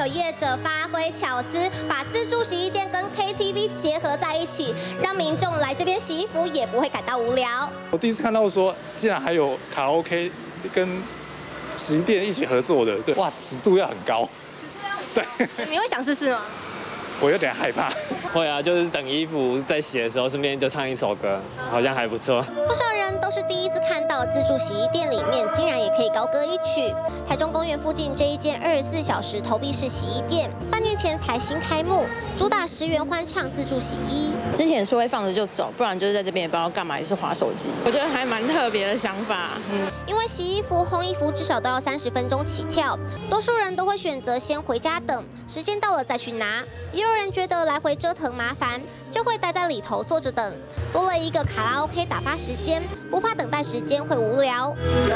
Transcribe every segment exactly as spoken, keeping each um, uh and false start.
有业者发挥巧思，把自助洗衣店跟 K T V 结合在一起，让民众来这边洗衣服也不会感到无聊。 我第一次看到说，竟然还有卡拉 OK 跟洗衣店一起合作的，对，哇，尺度要很高。尺度要很高。对。 你会想试试吗？ 我有点害怕。 会啊，就是等衣服在洗的时候，顺便就唱一首歌，好像还不错。 不少人都是第一次看到自助洗衣店里面竟然也可以高歌一曲。台中公园附近这一间二十四小时投币式洗衣店，半年前才新开幕，主打十元欢唱自助洗衣。 之前是会放着就走，不然就是在这边也不知道干嘛，也是滑手机。我觉得还蛮特别的想法，嗯。 因为洗衣服、烘衣服至少都要三十分钟起跳，多数人都会选择先回家等，时间到了再去拿。也有人觉得来回折腾麻烦，就会待在里头坐着等，多了一个卡拉 OK 打发时间，不怕等待时间会无聊。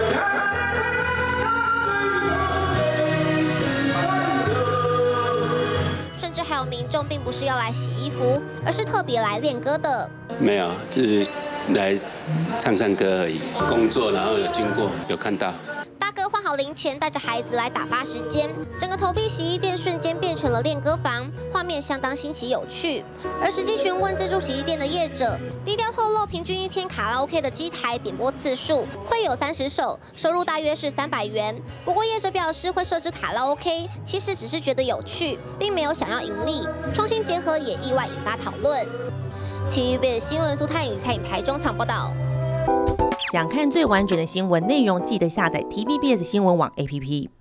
甚至还有民众并不是要来洗衣服，而是特别来练歌的。 没有，就是来唱唱歌而已。工作然后有经过，有看到。 大哥换好零钱，带着孩子来打发时间，整个投币洗衣店瞬间变成了练歌房，画面相当新奇有趣。而实际询问自助洗衣店的业者，低调透露，平均一天卡拉 OK 的机台点播次数会有三十首，收入大约是三百元。不过业者表示会设置卡拉 OK， 其实只是觉得有趣，并没有想要盈利。创新结合也意外引发讨论。T V B 的新闻苏泰颖参与台中场报道。 想看最完整的新闻内容，记得下载 T V B S 新闻网 A P P。